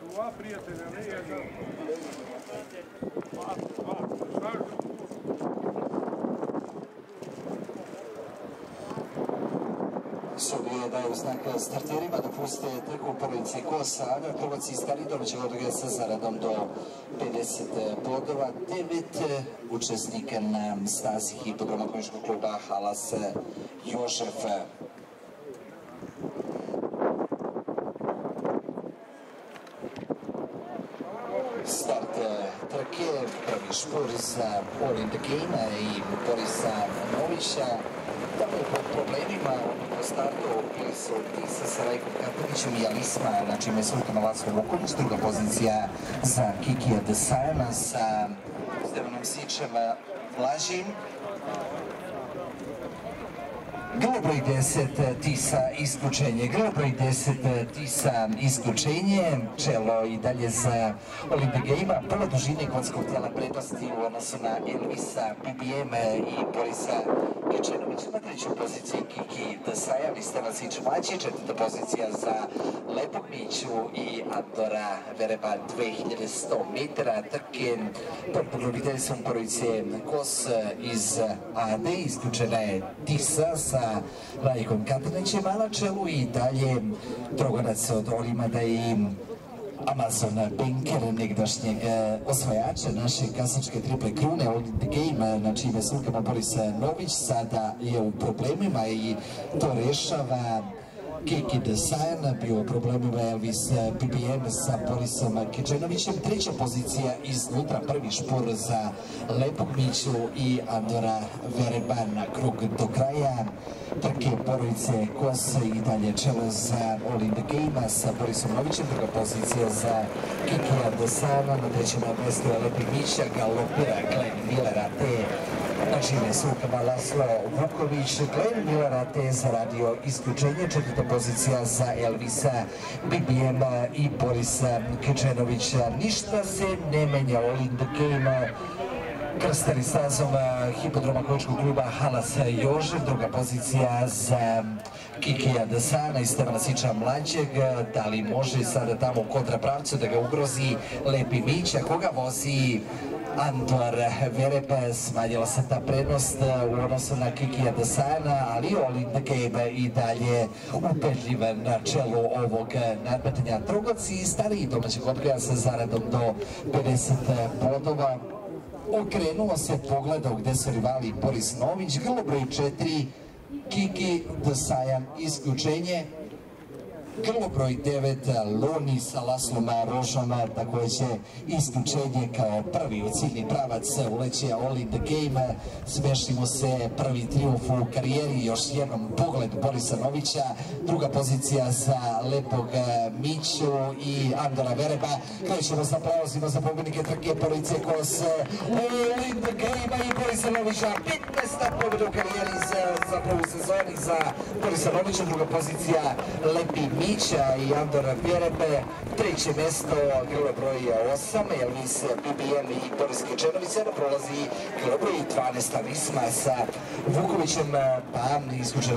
Dva prijatelja, ne jedan. Srbije daju znak starterima da puste trku u prvici Kosa, prvaci iz Karidora će odgledati sa zaradom do 50 bodova. 9 učesnika na stazi hipodroma konjičkog kluba Halas Jožef. Start trke, prvi špur za All in the Game i Borisa Novića. Tamo je pod problemima po startu bili su Tisa sa Rajkom Katanićem i Alisma, na čime je Sultana Laslo Vuković, druga pozicija za Kikija Desajana sa Stevanom Sičem Blažim. Grlo broj 10 Tisa isključenje, grlo broj 10 Tisa isključenje, čelo i dalje za All in the Game-a, pola dužine konjskog tijela prednosti u odnosu na Elvisa, BBM i Borisa Kečenovića. Na trećoj poziciji Kiki Desajan i Stevan Sič mlađi, četvrta pozicija za Lepog Miću i Andora Vereba 2100 metara trke. Pod poglediteljstvom prvice Kos iz AD, isključena je Tisa sa Rajkom Katanićem, a na čelu i dalje trogonac od Olimada i Amazon Banker, negdašnjeg osvajača naše kasačke triple krune All in the Game, na čime Sultana Boris Nović sada je u problemima i to rešava Kiki Desajan, bio u problemima Elvis BBM sa Borisom Kečenovićem. Treća pozicija iznutra, prvi špor za Lepog Miću i Andora Vereba na krug do kraja. Trke porodice Kos i dalje čelo za All in the Game sa Borisom Novićem, druga pozicija za Kikija Desajana, na trećem mjestu je Lepi Mića, galopira Glenn Millera te na čime Sultana Laslo Vuković. Glenn Millera te zaradio isključenje, četvrta pozicija za Elvisa BBM i Borisa Kečenovića. Ništa se ne menja, All in the Game krstari stazom hipodroma konjičkog kluba Halas Jožef, druga pozicija za Kikija Desajana i Stevana Siča mlađeg. Da li može sada tamo u kontrapravcu da ga ugrozi Lepi Mića, koga vozi Andor Vereba? Smanjila se ta prednost u odnosu na Kikija Desajana, ali All in the Game i dalje upedljiv na čelu ovog nadmetanja. Trogoci i stariji domaćeg odgoja sa zaradom do 50 bodova. Okrenuo se, pogledao gde su rivali Boris Nović, grlo broj 4 Kiki Desajan isključenje, grlo broj 9 Loni sa Laslom Rožom takođe isključenje kao prvi u ciljni pravac uleće All in the Game. Smešimo se, prvi trijumf u karijeri, još jednom pogled Borisa Novića, druga pozicija za Lepog Miću i Andora Vereba. Krećemo sa aplauzima za pobednike trke porodice Kos, All in the Game i Borisa Novića, 15. pobeda u karijeri za prvu sezoni za Borisa Novića, druga pozicija Lepi Mića i Andora Verebe, treće mesto grlo broj 8 Elvis BBM i Boris Kečenović, sada prolazi grlo broj 12 Alisma sa Vukovićem, pa isključeno